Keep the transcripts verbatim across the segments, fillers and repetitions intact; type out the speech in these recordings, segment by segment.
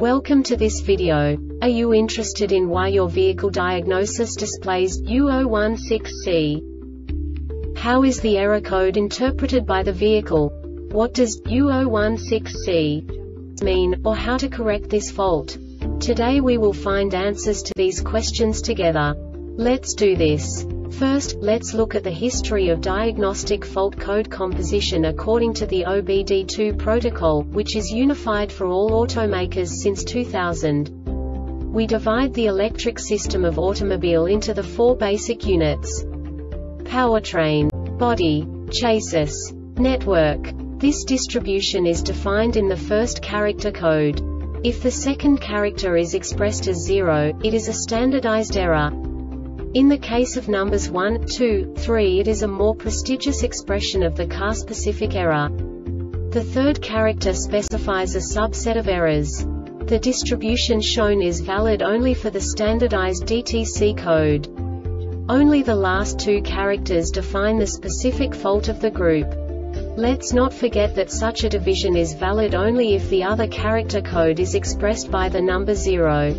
Welcome to this video. Are you interested in why your vehicle diagnosis displays U zero one six C? How is the error code interpreted by the vehicle? What does U zero one six C mean, or how to correct this fault? Today we will find answers to these questions together. Let's do this. First, let's look at the history of diagnostic fault code composition according to the O B D two protocol, which is unified for all automakers since two thousand. We divide the electric system of automobile into the four basic units: powertrain, body, chassis, network. This distribution is defined in the first character code. If the second character is expressed as zero, it is a standardized error. In the case of numbers one, two, three, it is a more prestigious expression of the car-specific error. The third character specifies a subset of errors. The distribution shown is valid only for the standardized D T C code. Only the last two characters define the specific fault of the group. Let's not forget that such a division is valid only if the other character code is expressed by the number zero.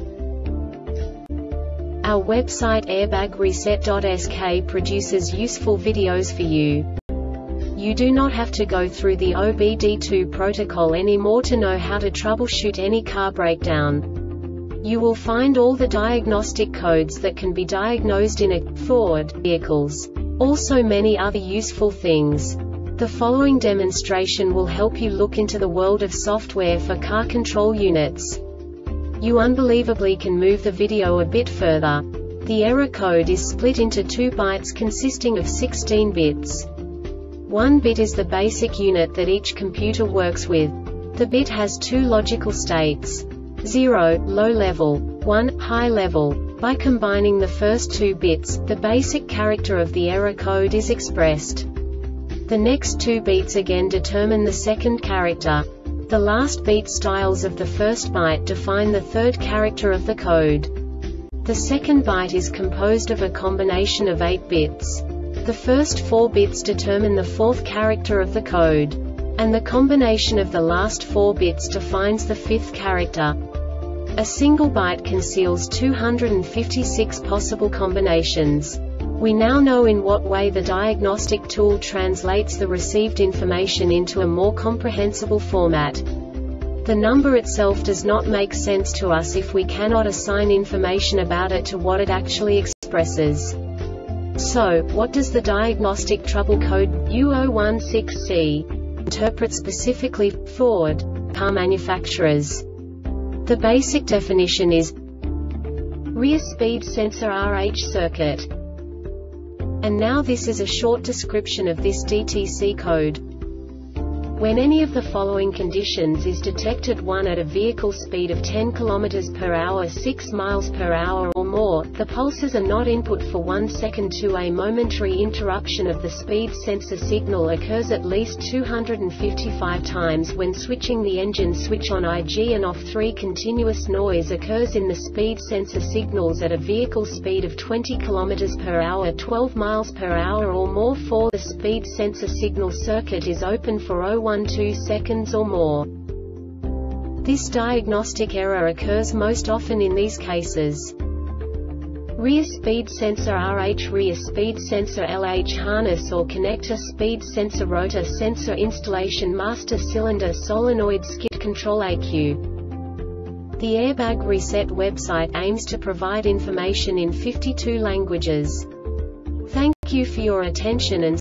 Our website airbag reset dot S K produces useful videos for you. You do not have to go through the O B D two protocol anymore to know how to troubleshoot any car breakdown. You will find all the diagnostic codes that can be diagnosed in a Ford vehicles. Also many other useful things. The following demonstration will help you look into the world of software for car control units. You unbelievably can move the video a bit further. The error code is split into two bytes consisting of sixteen bits. One bit is the basic unit that each computer works with. The bit has two logical states: zero, low level, one, high level. By combining the first two bits, the basic character of the error code is expressed. The next two bits again determine the second character. The last beat styles of the first byte define the third character of the code. The second byte is composed of a combination of eight bits. The first four bits determine the fourth character of the code. And the combination of the last four bits defines the fifth character. A single byte conceals two hundred fifty-six possible combinations. We now know in what way the diagnostic tool translates the received information into a more comprehensible format. The number itself does not make sense to us if we cannot assign information about it to what it actually expresses. So, what does the diagnostic trouble code U zero one six C interpret specifically for Ford car manufacturers? The basic definition is rear speed sensor R H circuit. And now this is a short description of this D T C code. When any of the following conditions is detected: one At a vehicle speed of ten kilometers per hour, six miles per hour or more, the pulses are not input for one second. two A momentary interruption of the speed sensor signal occurs at least two hundred fifty-five times when switching the engine switch on I G and off. three Continuous noise occurs in the speed sensor signals at a vehicle speed of twenty kilometers per hour, twelve miles per hour or more. four The speed sensor signal circuit is open for zero point one two seconds or more. This diagnostic error occurs most often in these cases: rear speed sensor R H, rear speed sensor L H, harness or connector speed sensor, rotor sensor installation, master cylinder solenoid, skid control A Q. The Airbag Reset website aims to provide information in fifty-two languages. Thank you for your attention and